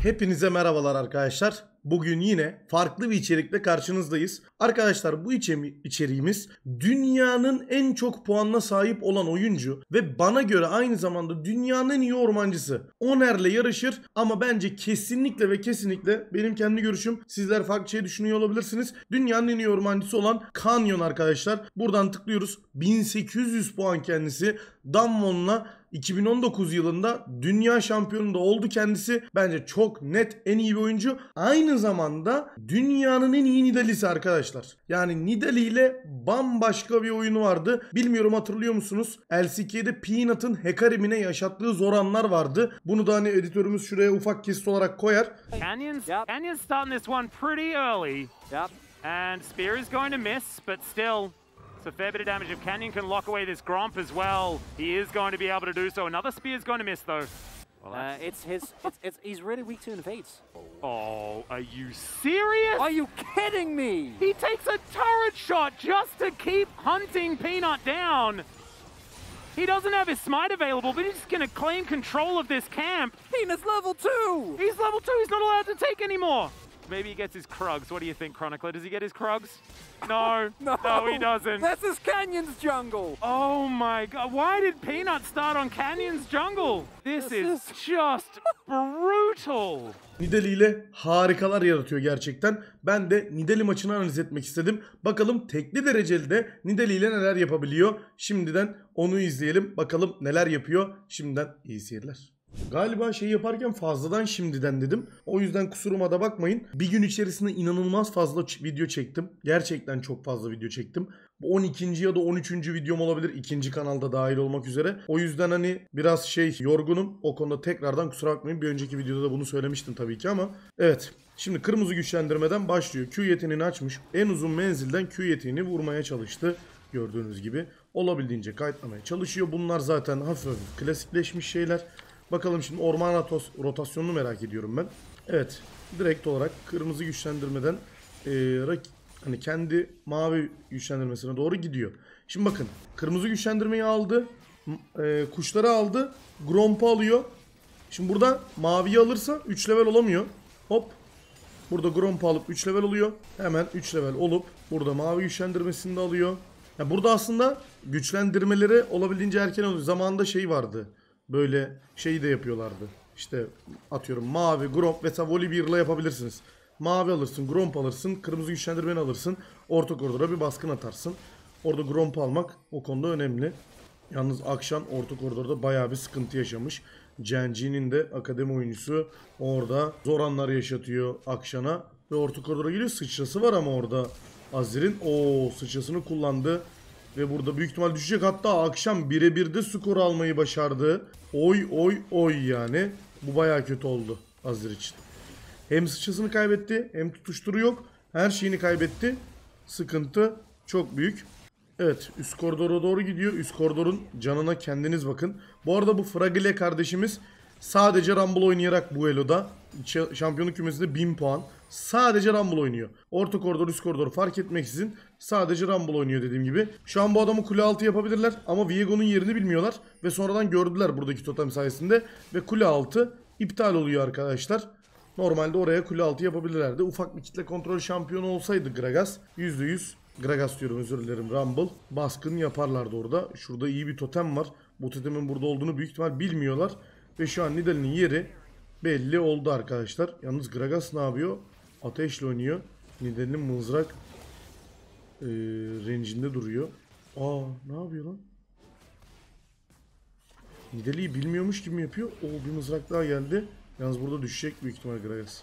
Hepinize merhabalar arkadaşlar. Bugün yine farklı bir içerikle karşınızdayız. Arkadaşlar bu içeriğimiz dünyanın en çok puanına sahip olan oyuncu ve bana göre aynı zamanda dünyanın en iyi ormancısı. Oner'le yarışır ama bence kesinlikle ve kesinlikle benim kendi görüşüm, sizler farklı şey düşünüyor olabilirsiniz. Dünyanın en iyi ormancısı olan Canyon arkadaşlar. Buradan tıklıyoruz. 1800 puan kendisi. Damwon'la 2019 yılında dünya şampiyonu da oldu kendisi. Bence çok net en iyi bir oyuncu. Aynı zamanda dünyanın en iyi Nidalee'si arkadaşlar. Yani Nidalee ile bambaşka bir oyunu vardı. Bilmiyorum, hatırlıyor musunuz? LCK'de Peanut'ın Hecarim'ine yaşattığı zor anlar vardı. Bunu da hani editörümüz şuraya ufak kesit olarak koyar. Canyon's starting this one pretty early. Yep. And Spear is going to miss, but still it's a fair bit of damage. If Canyon can lock away this Gromp as well, he is going to be able to do so. Another Spear is going to miss though. He's really weak to invades. Oh, are you serious? Are you kidding me? He takes a turret shot just to keep hunting Peanut down. He doesn't have his smite available, but he's just going to claim control of this camp. Peanut's level 2! He's level 2, he's not allowed to take anymore. Maybe he gets his Krugs. What do you think, Chronicler? Does he get his Krugs? No. No, he doesn't. This is Canyon's jungle. Oh my god. Why did Peanut start on Canyon's jungle? This is just brutal. Nidalee ile harikalar yaratıyor gerçekten. Ben de Nidalee maçını analiz etmek istedim. Bakalım tekli dereceli de Nidalee ile neler yapabiliyor. Şimdiden onu izleyelim. Bakalım neler yapıyor. Şimdiden iyi seyirler. Galiba şey yaparken fazladan şimdiden dedim. O yüzden kusuruma da bakmayın. Bir gün içerisinde inanılmaz fazla video çektim. Gerçekten çok fazla video çektim. Bu 12. ya da 13. videom olabilir. İkinci kanalda dahil olmak üzere. O yüzden hani biraz yorgunum. O konuda tekrardan kusura bakmayın. Bir önceki videoda da bunu söylemiştim tabii ki ama. Evet. Şimdi kırmızı güçlendirmeden başlıyor. Q yeteneğini açmış. En uzun menzilden Q yeteneğini vurmaya çalıştı. Gördüğünüz gibi. Olabildiğince kayıtlamaya çalışıyor. Bunlar zaten hafif klasikleşmiş şeyler. Bakalım şimdi orman rotasyonunu merak ediyorum ben. Evet. Direkt olarak kırmızı güçlendirmeden hani kendi mavi güçlendirmesine doğru gidiyor. Şimdi bakın. Kırmızı güçlendirmeyi aldı. Kuşları aldı. Gromp'u alıyor. Şimdi burada maviyi alırsa 3 level olamıyor. Hop. Burada Gromp'u alıp 3 level oluyor. Hemen 3 level olup burada mavi güçlendirmesini de alıyor. Ya burada aslında güçlendirmeleri olabildiğince erken oluyor. Zamanında vardı. Böyle şeyi de yapıyorlardı. İşte atıyorum mavi, Gromp mesela Volibear'la yapabilirsiniz. Mavi alırsın, Gromp alırsın, kırmızı güçlendirmeni alırsın. Orta koridora bir baskın atarsın. Orada Gromp almak o konuda önemli. Yalnız Akshan orta koridorda bayağı bir sıkıntı yaşamış. Genji'nin de akademi oyuncusu orada zor anlar yaşatıyor Akshan'a. Ve orta koridora geliyor. Sıçrası var ama orada Azir'in. Sıçrasını kullandı. Ve burada büyük ihtimal düşecek. Hatta akşam birebir de skor almayı başardı. Oy yani. Bu bayağı kötü oldu Azir için. Hem sıçrasını kaybetti hem tutuşturu yok. Her şeyini kaybetti. Sıkıntı çok büyük. Evet, üst koridora doğru gidiyor. Üst koridorun canına kendiniz bakın. Bu arada bu Fragile kardeşimiz sadece Rumble oynayarak bu eloda şampiyonluk kümesinde 1000 puan. Sadece Rumble oynuyor. Orta koridor, üst koridor fark etmeksizin sadece Rumble oynuyor dediğim gibi. Şu an bu adamı kule altı yapabilirler ama Viego'nun yerini bilmiyorlar. Ve sonradan gördüler buradaki totem sayesinde. Ve kule altı iptal oluyor arkadaşlar. Normalde oraya kule altı yapabilirlerdi. Ufak bir kitle kontrol şampiyonu olsaydı Gragas %100, Gragas diyorum, özür dilerim, Rumble baskın yaparlardı orada. Şurada iyi bir totem var. Bu totemin burada olduğunu büyük ihtimal bilmiyorlar. Ve şu an Nidalee'nin yeri belli oldu arkadaşlar. Yalnız Gragas ne yapıyor? Ateşle oynuyor. Nidalee'nin mızrak range'inde duruyor. Ne yapıyor lan? Nidalee'yi bilmiyormuş gibi mi yapıyor? Bir mızrak daha geldi. Yalnız burada düşecek büyük ihtimal Gragas.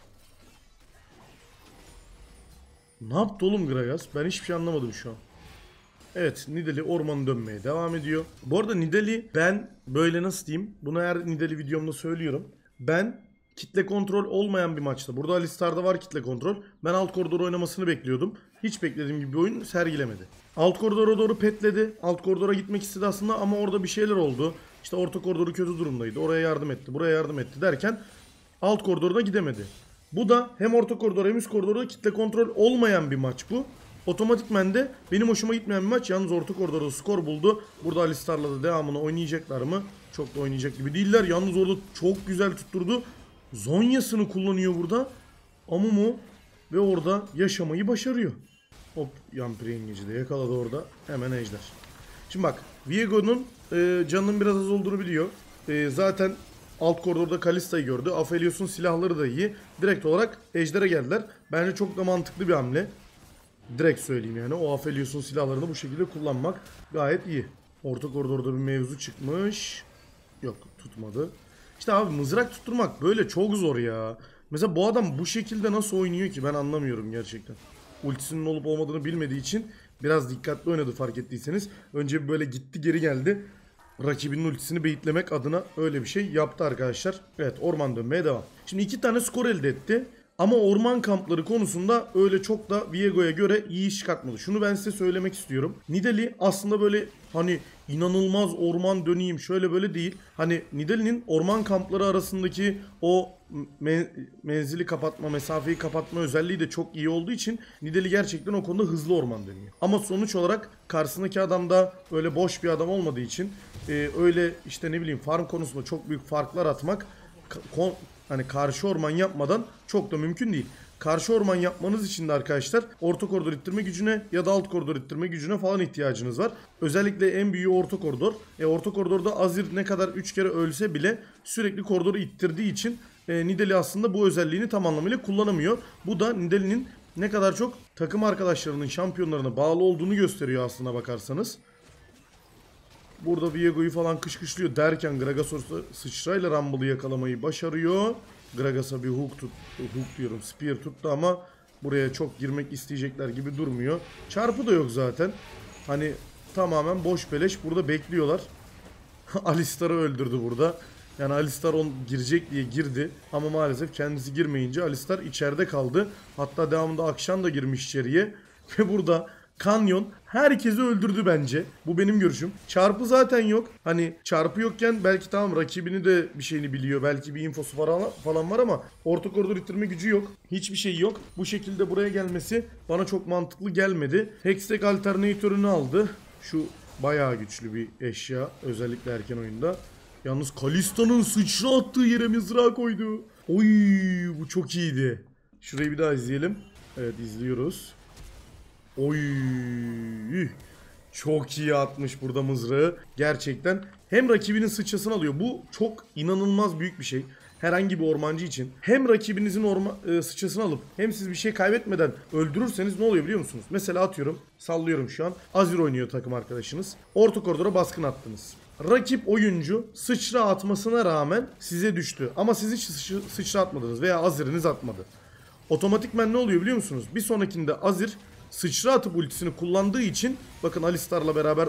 Ne yaptı oğlum Gragas? Ben hiçbir şey anlamadım şu an. Evet, Nidalee ormanı dönmeye devam ediyor. Bu arada Nidalee, ben böyle nasıl diyeyim? Bunu her Nidalee videomda söylüyorum. Ben kitle kontrol olmayan bir maçta. Burada Alistar'da var kitle kontrol. Ben alt koridor oynamasını bekliyordum. Hiç beklediğim gibi bir oyun sergilemedi. Alt koridora doğru petledi. Alt koridora gitmek istedi aslında ama orada bir şeyler oldu. İşte orta koridoru kötü durumdaydı. Oraya yardım etti, buraya yardım etti derken alt koridoruna gidemedi. Bu da hem orta koridor hem üst koridorda kitle kontrol olmayan bir maç bu. Otomatikmen de benim hoşuma gitmeyen bir maç. Yalnız orta koridorda skor buldu. Burada Alistar'la da devamını oynayacaklar mı? Çok da oynayacak gibi değiller. Yalnız orada çok güzel tutturdu. Zonya'sını kullanıyor burada. Amumu ve orada yaşamayı başarıyor. Hop, Yampiri yengeci de yakaladı orada. Hemen ejder. Şimdi bak, Viego'nun canının biraz az olduğunu biliyor. Zaten alt koridorda Kalista'yı gördü. Aphelios'un silahları da iyi. Direkt olarak ejder'e geldiler. Bence çok da mantıklı bir hamle. Direkt söyleyeyim yani. O Aphelios'un silahlarını bu şekilde kullanmak gayet iyi. Orta koridorda bir mevzu çıkmış. Yok, tutmadı. İşte abi, mızrak tutturmak böyle çok zor ya. Mesela bu adam bu şekilde nasıl oynuyor ki, ben anlamıyorum gerçekten. Ultisinin olup olmadığını bilmediği için biraz dikkatli oynadı, fark ettiyseniz. Önce bir böyle gitti geri geldi. Rakibinin ultisini beyitlemek adına öyle bir şey yaptı arkadaşlar. Evet, orman dönmeye devam. Şimdi 2 tane skor elde etti. Ama orman kampları konusunda öyle çok da Viego'ya göre iyi iş çıkartmadı. Şunu ben size söylemek istiyorum. Nidalee aslında böyle hani inanılmaz orman döneyim şöyle böyle değil. Hani Nidalee'nin orman kampları arasındaki o menzili kapatma, mesafeyi kapatma özelliği de çok iyi olduğu için Nidalee gerçekten o konuda hızlı orman dönüyor. Ama sonuç olarak karşısındaki adam da öyle boş bir adam olmadığı için öyle işte ne bileyim farm konusunda çok büyük farklar atmak hani karşı orman yapmadan çok da mümkün değil. Karşı orman yapmanız için de arkadaşlar orta koridor ittirme gücüne ya da alt koridor ittirme gücüne falan ihtiyacınız var. Özellikle en büyüğü orta koridor. Orta koridorda Azir ne kadar 3 kere ölse bile sürekli koridoru ittirdiği için Nidalee aslında bu özelliğini tam anlamıyla kullanamıyor. Bu da Nidalee'nin ne kadar çok takım arkadaşlarının şampiyonlarına bağlı olduğunu gösteriyor aslına bakarsanız. Burada Viego'yu falan kışkışlıyor derken Gragas sıçrayla Rumble'ı yakalamayı başarıyor. Gragas'a bir hook diyorum, spear tuttu ama buraya çok girmek isteyecekler gibi durmuyor. Çarpı da yok zaten. Hani tamamen boş beleş burada bekliyorlar. Alistar'ı öldürdü burada. Yani Alistar girecek diye girdi ama maalesef kendisi girmeyince Alistar içeride kaldı. Hatta devamında Akşan da girmiş içeriye ve burada Kanyon herkesi öldürdü bence. Bu benim görüşüm. Çarpı zaten yok. Hani çarpı yokken belki tamam rakibini de bir şeyini biliyor. Belki bir infosu falan var ama orta koridor ittirme gücü yok. Hiçbir şey yok. Bu şekilde buraya gelmesi bana çok mantıklı gelmedi. Hextech alternatörünü aldı. Şu bayağı güçlü bir eşya. Özellikle erken oyunda. Yalnız Kalista'nın sıçra attığı yere mızrağı koydu. Oy, bu çok iyiydi. Şurayı bir daha izleyelim. Evet, izliyoruz. Oy, çok iyi atmış burada mızrağı. Gerçekten hem rakibinin sıçrasını alıyor. Bu çok inanılmaz büyük bir şey. Herhangi bir ormancı için. Hem rakibinizin sıçrasını alıp hem siz bir şey kaybetmeden öldürürseniz ne oluyor biliyor musunuz? Mesela atıyorum, sallıyorum şu an. Azir oynuyor takım arkadaşınız. Orta koridora baskın attınız. Rakip oyuncu sıçra atmasına rağmen size düştü. Ama siz hiç sıçra atmadınız veya Azir'iniz atmadı. Otomatikmen ne oluyor biliyor musunuz? Bir sonrakinde Azir sıçra atıp ultisini kullandığı için bakın Alistar'la beraber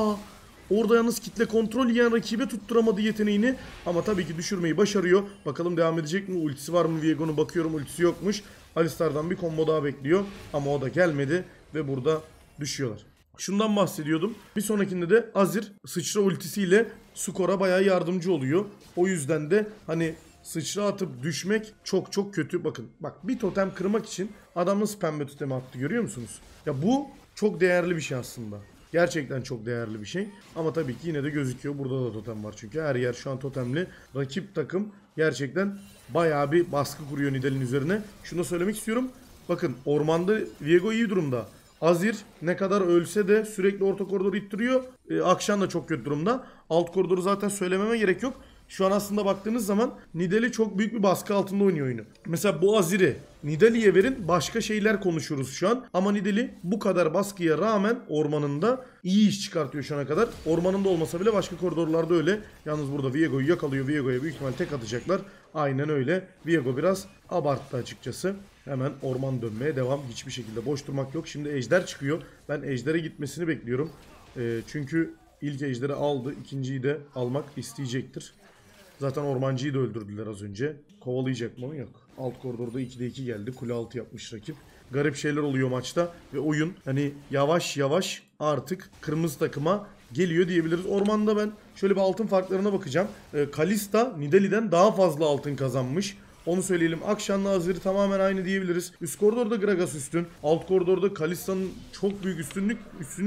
orada yalnız kitle kontrol yiyen rakibe tutturamadı yeteneğini ama tabii ki düşürmeyi başarıyor. Bakalım devam edecek mi? Ultisi var mı Viego'nun? Bakıyorum, ultisi yokmuş. Alistar'dan bir combo daha bekliyor ama o da gelmedi ve burada düşüyorlar. Şundan bahsediyordum. Bir sonrakinde de Azir sıçra ultisiyle skora bayağı yardımcı oluyor. O yüzden de hani sıçra atıp düşmek çok çok kötü. Bakın bak, bir totem kırmak için adam nasıl pembe totemi attı, görüyor musunuz? Ya bu çok değerli bir şey aslında. Gerçekten çok değerli bir şey. Ama tabii ki yine de gözüküyor. Burada da totem var çünkü. Her yer şu an totemli. Rakip takım gerçekten bayağı bir baskı kuruyor Nidalee'nin üzerine. Şunu da söylemek istiyorum. Bakın ormanda Viego iyi durumda. Azir ne kadar ölse de sürekli orta koridoru ittiriyor. Akşam da çok kötü durumda. Alt koridoru zaten söylememe gerek yok. Şu an aslında baktığınız zaman Nidalee çok büyük bir baskı altında oynuyor oyunu. Mesela bu Azir'i Nidalee'ye verin, başka şeyler konuşuyoruz şu an. Ama Nidalee bu kadar baskıya rağmen ormanında iyi iş çıkartıyor şu ana kadar. Ormanında olmasa bile başka koridorlarda öyle. Yalnız burada Viego'yu yakalıyor. Viego'ya büyük ihtimal tek atacaklar. Aynen öyle. Viego biraz abarttı açıkçası. Hemen orman dönmeye devam. Hiçbir şekilde boş durmak yok. Şimdi ejder çıkıyor. Ben ejdere gitmesini bekliyorum. Çünkü ilk ejderi aldı. İkinciyi de almak isteyecektir. Zaten ormancıyı da öldürdüler az önce. Kovalayacak mı? Yok. Alt koridorda 2'de 2 geldi. Kule altı yapmış rakip. Garip şeyler oluyor maçta. Ve oyun hani yavaş yavaş artık kırmızı takıma geliyor diyebiliriz. Ormanda ben şöyle bir altın farklarına bakacağım. Kalista Nidalee'den daha fazla altın kazanmış. Onu söyleyelim. Akşam'la Azir'i tamamen aynı diyebiliriz. Üst koridorda Gragas üstün. Alt koridorda Kalista'nın çok büyük üstünlüğü var.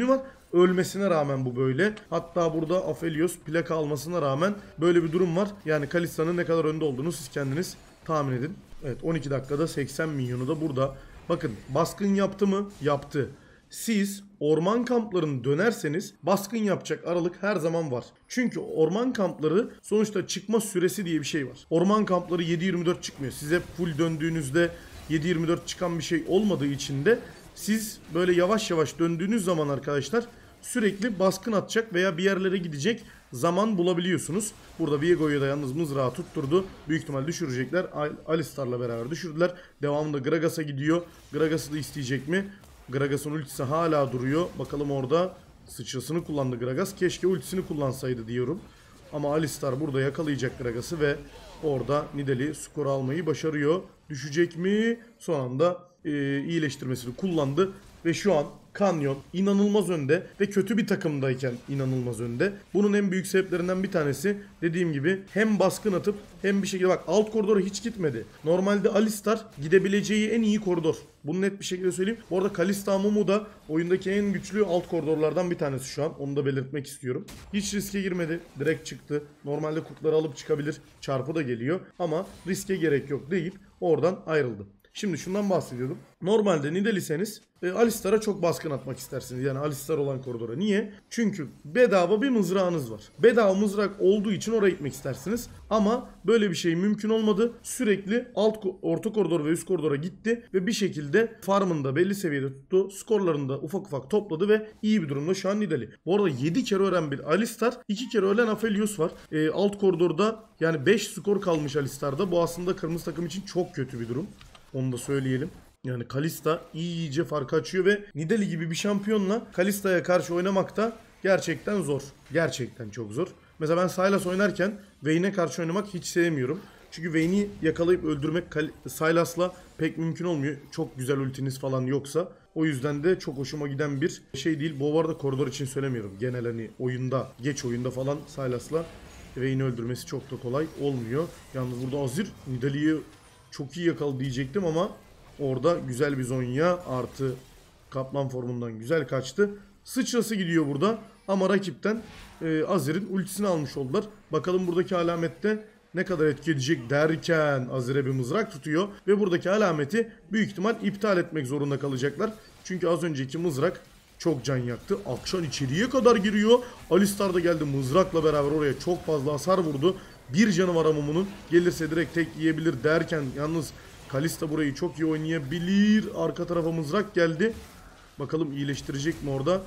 Ölmesine rağmen bu böyle. Hatta burada Aphelios plaka almasına rağmen böyle bir durum var. Yani Kalista'nın ne kadar önde olduğunu siz kendiniz tahmin edin. Evet 12 dakikada 80 milyonu da burada. Bakın baskın yaptı mı? Yaptı. Siz orman kamplarını dönerseniz baskın yapacak aralık her zaman var. Çünkü orman kampları sonuçta çıkma süresi diye bir şey var. Orman kampları 7-24 çıkmıyor. Size full döndüğünüzde 7-24 çıkan bir şey olmadığı için de siz böyle yavaş yavaş döndüğünüz zaman arkadaşlar sürekli baskın atacak veya bir yerlere gidecek zaman bulabiliyorsunuz. Burada Viego'yu da yalnız mızrağı tutturdu. Büyük ihtimal düşürecekler. Alistar'la beraber düşürdüler. Devamında Gragas'a gidiyor. Gragas'ı da isteyecek mi? Gragas'ın ultisi hala duruyor. Bakalım orada sıçrasını kullandı Gragas. Keşke ultisini kullansaydı diyorum. Ama Alistar burada yakalayacak Gragas'ı ve orada Nidalee skoru almayı başarıyor. Düşecek mi? Son anda iyileştirmesini kullandı. Ve şu an Canyon inanılmaz önde ve kötü bir takımdayken inanılmaz önde. Bunun en büyük sebeplerinden bir tanesi dediğim gibi hem baskın atıp hem bir şekilde bak alt koridora hiç gitmedi. Normalde Alistar gidebileceği en iyi koridor. Bunu net bir şekilde söyleyeyim. Bu arada Kalista Amumu da oyundaki en güçlü alt koridorlardan bir tanesi şu an. Onu da belirtmek istiyorum. Hiç riske girmedi. Direkt çıktı. Normalde kurtları alıp çıkabilir. Çarpı da geliyor. Ama riske gerek yok deyip oradan ayrıldı. Şimdi şundan bahsediyordum. Normalde Nidalee'seniz Alistar'a çok baskın atmak istersiniz. Yani Alistar olan koridora. Niye? Çünkü bedava bir mızrağınız var. Bedava mızrak olduğu için oraya gitmek istersiniz. Ama böyle bir şey mümkün olmadı. Sürekli orta koridor ve üst koridora gitti. Ve bir şekilde farmını da belli seviyede tuttu. Skorlarını da ufak ufak topladı ve iyi bir durumda şu an Nidalee. Bu arada 7 kere ölen bir Alistar, 2 kere ölen Aphelios var. Alt koridorda yani 5 skor kalmış Alistar'da. Bu aslında kırmızı takım için çok kötü bir durum. Onu da söyleyelim. Yani Kalista iyice fark açıyor ve Nidalee gibi bir şampiyonla Kalista'ya karşı oynamak da gerçekten zor. Gerçekten çok zor. Mesela ben Sylas oynarken Vayne'e karşı oynamak hiç sevmiyorum. Çünkü Vayne'i yakalayıp öldürmek Sylas'la pek mümkün olmuyor. Çok güzel ultiniz falan yoksa. O yüzden de çok hoşuma giden bir şey değil. Bu arada koridor için söylemiyorum. Genel hani oyunda, geç oyunda falan Sylas'la Vayne'i öldürmesi çok da kolay olmuyor. Yalnız burada Azir Nidalee'yi çok iyi yakaladı diyecektim ama orada güzel bir Zonya artı kaplan formundan güzel kaçtı. Sıçrası gidiyor burada ama rakipten Azir'in ultisini almış oldular. Bakalım buradaki alamette ne kadar etki edecek derken Azir'e bir mızrak tutuyor. Ve buradaki alameti büyük ihtimal iptal etmek zorunda kalacaklar. Çünkü az önceki mızrak çok can yaktı. Akşam içeriye kadar giriyor. Alistar da geldi mızrakla beraber oraya çok fazla hasar vurdu. Bir canı var Amumu'nun. Gelirse direkt tek yiyebilir derken yalnız Kalista burayı çok iyi oynayabilir. Arka tarafa mızrak geldi. Bakalım iyileştirecek mi orada?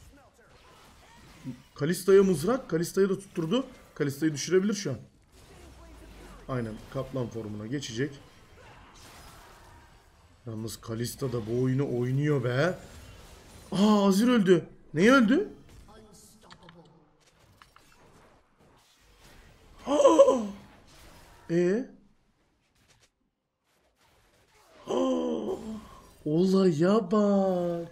Kalista'ya mızrak. Kalista'yı da tutturdu. Kalista'yı düşürebilir şu an. Aynen. Kaplan formuna geçecek. Yalnız Kalista da bu oyunu oynuyor be. Aa Azir öldü. Neye öldü? Aa! Olaya bak.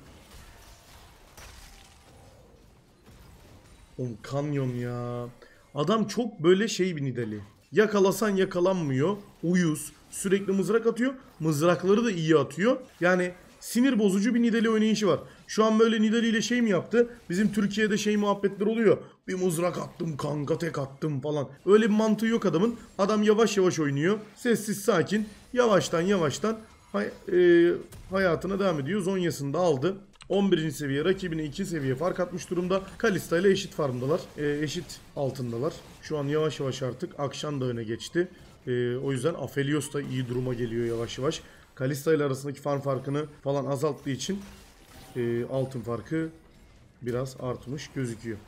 Oğlum Canyon ya. Adam çok böyle şey bir Nidalee. Yakalasan yakalanmıyor. Uyuz. Sürekli mızrak atıyor. Mızrakları da iyi atıyor. Yani sinir bozucu bir Nidalee oynayışı var. Şu an böyle Nidalee ile şey mi yaptı? Bizim Türkiye'de şey muhabbetler oluyor. Bir mızrak attım kanka tek attım falan. Öyle bir mantığı yok adamın. Adam yavaş yavaş oynuyor. Sessiz sakin. Yavaştan hayatına devam ediyor. Zonya'sını da aldı. 11. seviye rakibine 2 seviye fark atmış durumda. Kalista ile eşit farmdalar. Eşit altındalar. Şu an yavaş yavaş artık Akşam da öne geçti. O yüzden Aphelios da iyi duruma geliyor yavaş yavaş. Kalista ile arasındaki farm farkını falan azalttığı için altın farkı biraz artmış gözüküyor.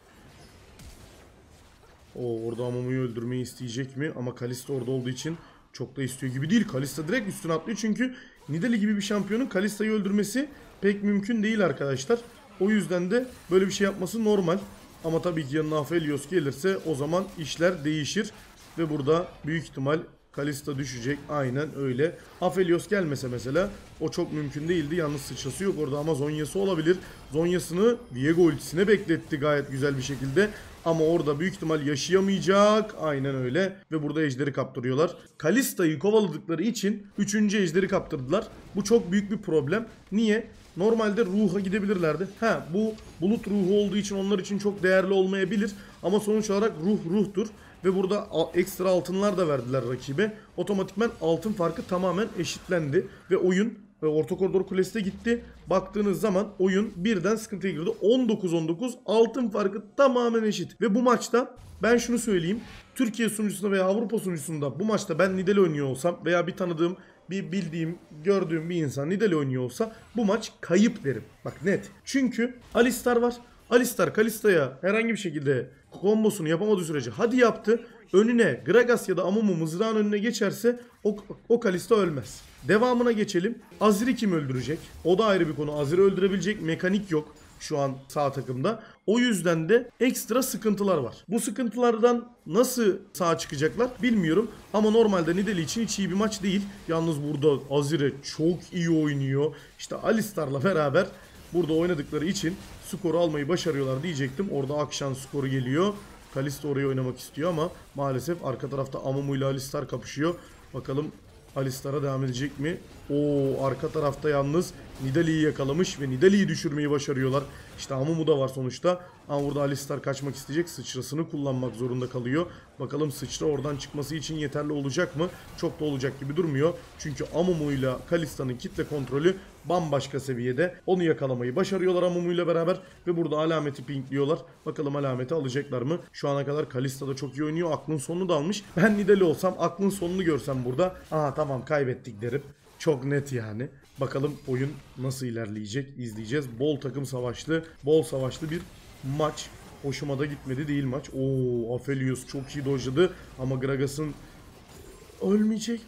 Orada Amumu'yu öldürmeyi isteyecek mi? Ama Kalista orada olduğu için çok da istiyor gibi değil. Kalista direkt üstüne atlıyor çünkü Nidalee gibi bir şampiyonun Kalista'yı öldürmesi pek mümkün değil arkadaşlar. O yüzden de böyle bir şey yapması normal. Ama tabii ki yanına Aphelios gelirse o zaman işler değişir. Ve burada büyük ihtimal Kalista düşecek. Aynen öyle. Aphelios gelmese mesela o çok mümkün değildi. Yalnız sıçrası yok orada ama Zonya'sı olabilir. Zonya'sını Viego ultisine bekletti gayet güzel bir şekilde. Ama orada büyük ihtimal yaşayamayacak. Aynen öyle. Ve burada ejderi kaptırıyorlar. Kalista'yı kovaladıkları için 3. ejderi kaptırdılar. Bu çok büyük bir problem. Niye? normalde ruha gidebilirlerdi. Bu bulut ruhu olduğu için onlar için çok değerli olmayabilir. Ama sonuç olarak ruhtur. Ve burada ekstra altınlar da verdiler rakibe. Otomatikman altın farkı tamamen eşitlendi. Ve oyun orta koridor kulesi de gitti. Baktığınız zaman oyun birden sıkıntıya girdi. 19-19 altın farkı tamamen eşit. Ve bu maçta ben şunu söyleyeyim. Türkiye sunucusunda veya Avrupa sunucusunda bu maçta ben Nidale oynuyor olsam veya bir tanıdığım, bir bildiğim, gördüğüm bir insan Nidale oynuyor olsa bu maç kayıp derim. Bak net. Çünkü Alistar var. Alistar Kalista'ya herhangi bir şekilde kombosunu yapamadığı sürece hadi yaptı. Önüne Gragas ya da Amumu mızrağın önüne geçerse o Kalista ölmez. Devamına geçelim. Azir'i kim öldürecek? O da ayrı bir konu. Azir'i öldürebilecek mekanik yok şu an sağ takımda. O yüzden de ekstra sıkıntılar var. Bu sıkıntılardan nasıl sağ çıkacaklar bilmiyorum. Ama normalde Nidalee için hiç iyi bir maç değil. Yalnız burada Azir'e çok iyi oynuyor. İşte Alistar'la beraber burada oynadıkları için skoru almayı başarıyorlar diyecektim. Orada Akşan skoru geliyor. Kalista oraya oynamak istiyor ama maalesef arka tarafta Amumu ile Alistar kapışıyor. Bakalım Alistar'a devam edecek mi? Arka tarafta yalnız Nidalee'yi yakalamış ve Nidalee'yi düşürmeyi başarıyorlar. İşte Amumu da var sonuçta. Ama burada Alistar kaçmak isteyecek. Sıçrasını kullanmak zorunda kalıyor. Bakalım sıçra oradan çıkması için yeterli olacak mı? Çok da olacak gibi durmuyor. Çünkü Amumu ile Kalista'nın kitle kontrolü bambaşka seviyede. Onu yakalamayı başarıyorlar Amumu ile beraber. Ve burada alameti pinkliyorlar. Bakalım alameti alacaklar mı? Şu ana kadar Kalista da çok iyi oynuyor. Aklın sonunu da almış. Ben Nidalee olsam aklın sonunu görsem burada. Tamam kaybettik derim. Çok net yani. Bakalım oyun nasıl ilerleyecek izleyeceğiz. Bol takım savaşlı, bol savaşlı bir maç. Hoşuma da gitmedi değil maç. Aphelios çok iyi dojladı ama Gragas'ın ölmeyecek.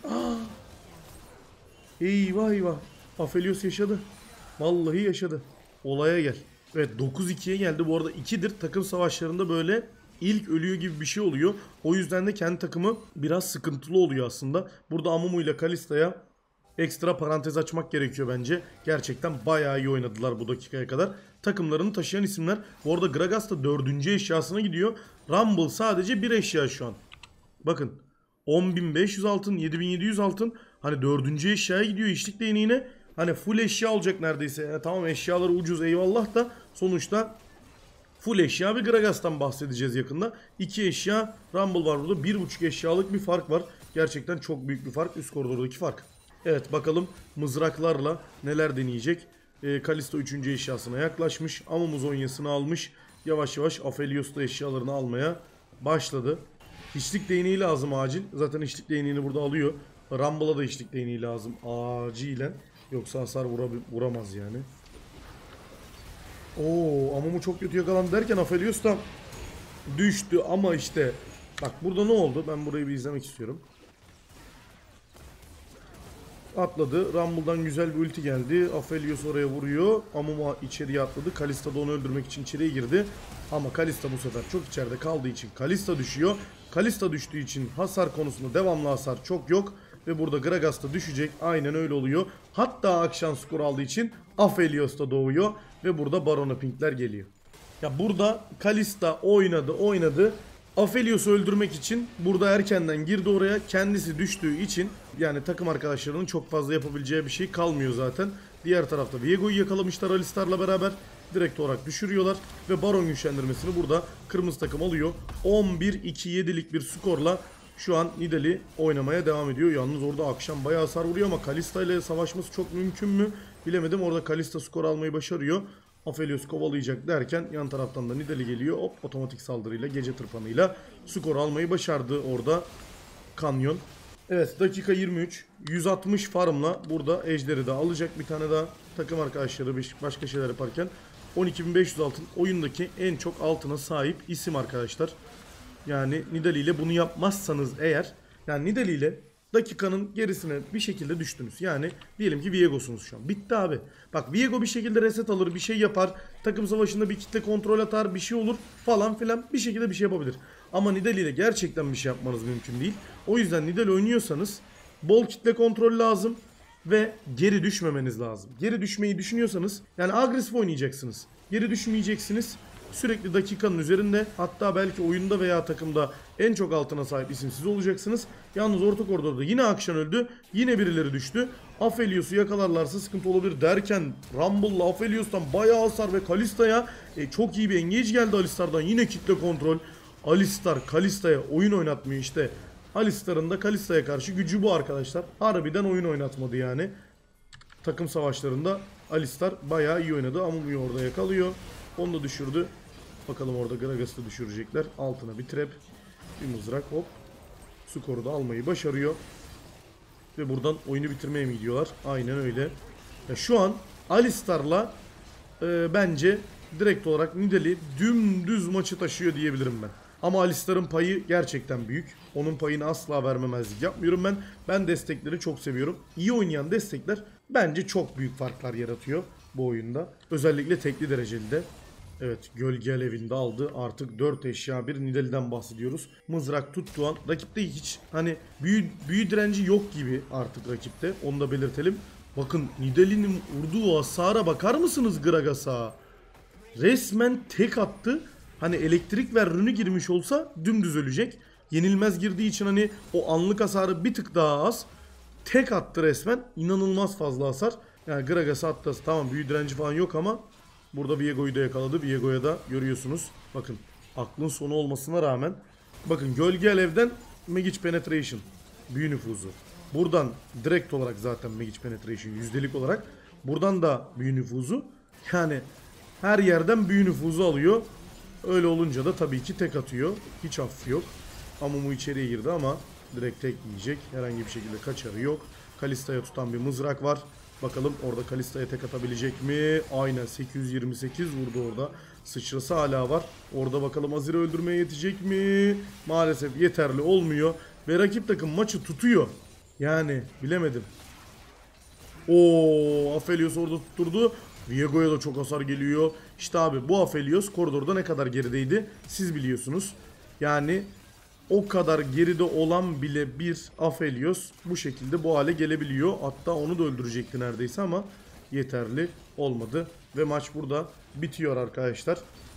Eyvah. Aphelios yaşadı. Vallahi yaşadı. Olaya gel. Evet 9-2'ye geldi. Bu arada 2'dir takım savaşlarında böyle ilk ölüyor gibi bir şey oluyor. O yüzden de kendi takımı biraz sıkıntılı oluyor aslında. Burada Amumu ile Kalista'ya ekstra parantez açmak gerekiyor bence. Gerçekten bayağı iyi oynadılar bu dakikaya kadar. Takımlarını taşıyan isimler. Bu arada Gragas da 4. eşyasına gidiyor. Rumble sadece 1 eşya şu an. Bakın 10.500 altın, 7.700 altın. Hani 4. eşyaya gidiyor içlik değneğine. Hani full eşya olacak neredeyse. Tamam eşyaları ucuz eyvallah da sonuçta full eşya ve Gragas'tan bahsedeceğiz yakında. 2 eşya Rumble var burada. 1.5 eşyalık bir fark var. Gerçekten çok büyük bir fark. Üst koridordaki fark. Evet bakalım mızraklarla neler deneyecek. Kalista 3. eşyasına yaklaşmış. Amumu zonyasını almış. Yavaş yavaş Aphelios da eşyalarını almaya başladı. Hiçlik değneği lazım acil. Zaten hiçlik değneğini burada alıyor. Rumble'a da hiçlik değneği lazım acilen. Yoksa hasar vuramaz yani. Amumu çok kötü yakalandı derken Aphelios da düştü ama işte. Bak burada ne oldu? Ben burayı bir izlemek istiyorum. Atladı. Rumble'dan güzel bir ulti geldi. Aphelios oraya vuruyor. Amumu içeriye atladı. Kalista da onu öldürmek için içeriye girdi. Ama Kalista bu sefer çok içeride kaldığı için Kalista düşüyor. Kalista düştüğü için hasar konusunda devamlı hasar çok yok. Ve burada Gragas da düşecek. Aynen öyle oluyor. Hatta Akşan skor aldığı için Aphelios da doğuyor. Ve burada Barona Pinkler geliyor. Ya burada Kalista oynadı. Aphelios'u öldürmek için burada erkenden girdi oraya. Kendisi düştüğü için yani takım arkadaşlarının çok fazla yapabileceği bir şey kalmıyor zaten. Diğer tarafta Viego'yu yakalamışlar Alistar'la beraber. Direkt olarak düşürüyorlar. Ve Baron güçlendirmesini burada kırmızı takım alıyor. 11-2-7'lik bir skorla şu an Nidalee oynamaya devam ediyor. Yalnız orada Akşam bayağı hasar vuruyor ama Kalista ile savaşması çok mümkün mü? Bilemedim. Orada Kalista skor almayı başarıyor. Aphelios kovalayacak derken yan taraftan da Nidalee geliyor. Hop otomatik saldırıyla gece tırpanıyla skor almayı başardı orada Kanyon. Evet dakika 23. 160 farmla burada Ejder'i de alacak bir tane daha. Takım arkadaşları başka şeyler yaparken 12.500 altın oyundaki en çok altına sahip isim arkadaşlar. Yani Nidalee ile bunu yapmazsanız eğer yani Nidalee ile dakikanın gerisine bir şekilde düştünüz. Yani diyelim ki Viego'sunuz şu an. Bitti abi. Bak Viego bir şekilde reset alır, bir şey yapar. Takım savaşında bir kitle kontrol atar, bir şey olur falan filan. Bir şekilde bir şey yapabilir. Ama Nidalee ile gerçekten bir şey yapmanız mümkün değil. O yüzden Nidalee oynuyorsanız bol kitle kontrol lazım ve geri düşmemeniz lazım. Geri düşmeyi düşünüyorsanız yani agresif oynayacaksınız. Geri düşmeyeceksiniz. Sürekli dakikanın üzerinde, hatta belki oyunda veya takımda en çok altına sahip isim siz olacaksınız. Yalnız orta koridorda yine Akşan öldü. Yine birileri düştü. Aphelios'u yakalarlarsa sıkıntı olabilir derken Rumble'la Aphelios'tan bayağı hasar ve Kalista'ya çok iyi bir engage geldi Alistar'dan. Yine kitle kontrol. Alistar Kalista'ya oyun oynatmıyor işte. Alistar'ın da Kalista'ya karşı gücü bu arkadaşlar. Harbiden oyun oynatmadı yani. Takım savaşlarında Alistar bayağı iyi oynadı. Amumu'yu orada yakalıyor. Onu da düşürdü. Bakalım orada Gragas'ı da düşürecekler. Altına bir trap. Bir mızrak, hop. Skoru da almayı başarıyor. Ve buradan oyunu bitirmeye mi gidiyorlar? Aynen öyle. Ya şu an Alistar'la bence direkt olarak Nidalee dümdüz maçı taşıyor diyebilirim ben. Ama Alistar'ın payı gerçekten büyük. Onun payını asla vermemezlik yapmıyorum ben. Ben destekleri çok seviyorum. İyi oynayan destekler bence çok büyük farklar yaratıyor bu oyunda. Özellikle tekli dereceli de. Evet, gölge alevinde aldı. Artık 4 eşya bir Nidalee'den bahsediyoruz. Mızrak tuttuğu an rakipte hiç hani büyü direnci yok gibi artık rakipte. Onu da belirtelim. Bakın Nidalee'nin vurduğu hasara bakar mısınız Gragas'a? Resmen tek attı. Hani elektrik ver rünü girmiş olsa dümdüz ölecek. Yenilmez girdiği için hani o anlık hasarı bir tık daha az. Tek attı resmen. İnanılmaz fazla hasar. Yani Gragas'a attı. Tamam, büyü direnci falan yok ama burada Viego'yu da yakaladı. Viego'ya da görüyorsunuz. Bakın aklın sonu olmasına rağmen. Bakın gölge alevden Magic Penetration. Büyü nüfuzu. Buradan direkt olarak zaten Magic Penetration yüzdelik olarak. Buradan da büyü nüfuzu. Yani her yerden büyü nüfuzu alıyor. Öyle olunca da tabii ki tek atıyor. Hiç affı yok. Amumu içeriye girdi ama direkt tek yiyecek. Herhangi bir şekilde kaçarı yok. Kalista'ya tutan bir mızrak var. Bakalım orada Kalista'ya tek atabilecek mi? Aynen, 828 vurdu orada. Sıçrası hala var. Orada bakalım Azir'i öldürmeye yetecek mi? Maalesef yeterli olmuyor. Ve rakip takım maçı tutuyor. Yani bilemedim. Oo, Aphelios orada tutturdu. Viego'ya da çok hasar geliyor. İşte abi bu Aphelios koridorda ne kadar gerideydi siz biliyorsunuz. Yani o kadar geride olan bile bir Aphelios bu şekilde bu hale gelebiliyor. Hatta onu da öldürecekti neredeyse ama yeterli olmadı. Ve maç burada bitiyor arkadaşlar.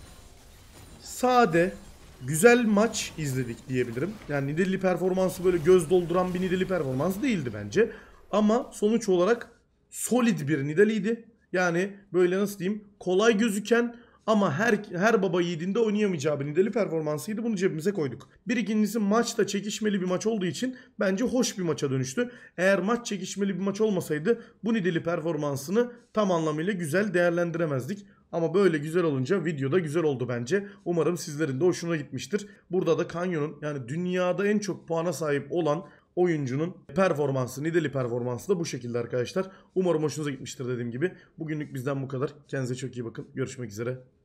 Sade, güzel maç izledik diyebilirim. Yani Nidalee performansı böyle göz dolduran bir Nidalee performansı değildi bence. Ama sonuç olarak solid bir Nidalee'ydi. Yani böyle nasıl diyeyim, kolay gözüken ama her baba yiğidinde oynayamayacağı bir Nidalee performansıydı. Bunu cebimize koyduk. Bir ikincisi, maçta çekişmeli bir maç olduğu için bence hoş bir maça dönüştü. Eğer maç çekişmeli bir maç olmasaydı bu Nidalee performansını tam anlamıyla güzel değerlendiremezdik. Ama böyle güzel olunca videoda güzel oldu bence. Umarım sizlerin de hoşuna gitmiştir. Burada da Canyon'un, yani dünyada en çok puana sahip olan oyuncunun performansı, Nidalee performansı da bu şekilde arkadaşlar. Umarım hoşunuza gitmiştir dediğim gibi. Bugünlük bizden bu kadar. Kendinize çok iyi bakın. Görüşmek üzere.